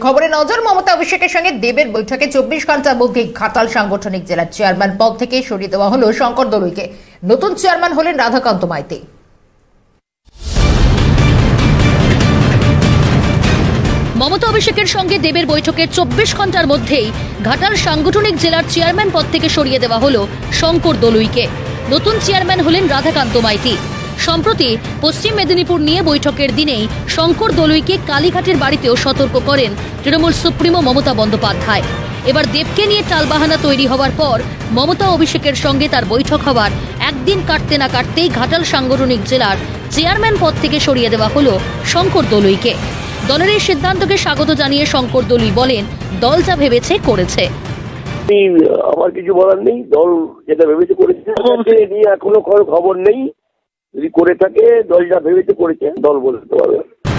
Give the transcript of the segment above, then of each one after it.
খবরে নজর, মমতা অভিষেকের সঙ্গে দেবের বৈঠকে 24 ঘন্টার মধ্যে ঘাটাল সাংগঠনিক জেলার চেয়ারম্যান পদ থেকে সরিয়ে দেওয়া হলো শঙ্কর দলুইকে। নতুন চেয়ারম্যান হলেন রাধাকান্ত মাইতি। মমতা অভিষেকের সঙ্গে দেবের বৈঠকের 24 ঘন্টার মধ্যেই ঘাটাল সাংগঠনিক জেলার চেয়ারম্যান পদ থেকে সরিয়ে দেওয়া হলো শঙ্কর দলুইকে। নতুন চেয়ারম্যান হলেন রাধাকান্ত মাইতি। সম্প্রতি পশ্চিম মেদিনীপুর নিয়ে বৈঠকের দিনেই শঙ্কর দলুইকে কালীঘাটের বাড়িতেও সতর্ক করেন তৃণমূল সুপ্রিমো মমতা বন্দ্যোপাধ্যায়। এবার দেবকে নিয়ে টালবাহানা তৈরি হওয়ার পর মমতা অভিষেকের সঙ্গে তার বৈঠক হওয়ার একদিন কাটতে না কাটতেই ঘাটাল সাংগঠনিক জেলার চেয়ারম্যান পদ থেকে সরিয়ে দেওয়া হলো শঙ্কর দলুইকে। দলের এই সিদ্ধান্তকে স্বাগত জানিয়ে শঙ্কর দলুই বলেন, দল যা ভেবেছে করেছে। আমার কিছু বলার নেই, দল যেটা ভেবেছে করেছে, নিয়ে এখনো খবর নেই। যদি করে থাকে, দল যা ভেবেছে করেছে, দল বলতে পারবে।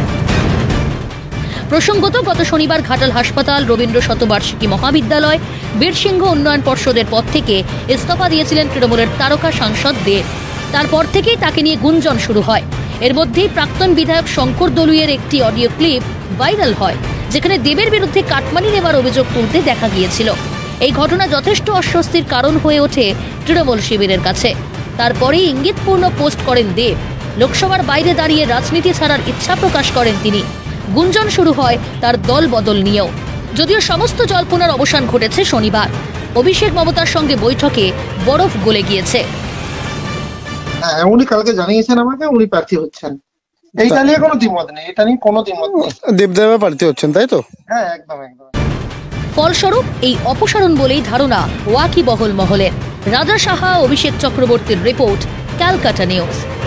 প্রসঙ্গত, গত শনিবার ঘাটাল হাসপাতাল, রবীন্দ্র শতবার্ষিকী মহাবিদ্যালয়, বীরসিংহ উন্নয়ন পর্ষদের পদ থেকে ইস্তফা দিয়েছিলেন তৃণমূলের তারকা সাংসদ দেব। তারপর থেকেই তাকে নিয়ে গুঞ্জন শুরু হয়। এর মধ্যেই প্রাক্তন বিধায়ক শঙ্কর দলুইয়ের একটি অডিও ক্লিপ ভাইরাল হয়, যেখানে দেবের বিরুদ্ধে কাটমানি নেওয়ার অভিযোগ তুলতে দেখা গিয়েছিল। এই ঘটনা যথেষ্ট অস্বস্তির কারণ হয়ে ওঠে তৃণমূল শিবিরের কাছে। তারপরেই ইঙ্গিতপূর্ণ পোস্ট করেন দেব। লোকসভার বাইরে দাঁড়িয়ে রাজনীতি ছাড়ার ইচ্ছা প্রকাশ করেন তিনি। গুঞ্জন শুরু হয় তার দল বদল নিয়েও। যদিও সমস্ত জল্পনার অবসান ঘটেছে শনিবার। অভিষেক মমতার সঙ্গে বৈঠকে বরফ গলে গিয়েছে। উনি কালকে জানিয়েছেন আমাকে উনি প্রার্থী হচ্ছেন। এইটা নিয়ে কোনো দ্বিমত নেই, এটা নিয়ে কোনো দ্বিমত নেই। দেবদেবা প্রার্থী হচ্ছেন, তাই তো? হ্যাঁ, একদম একদম। ফলস্বরূপ এই অপসারণ বলেই ধারণা ওয়াকিবহল মহলের। রাজা সাহা, অভিষেক চক্রবর্তীর রিপোর্ট, ক্যালকাটা নিউজ।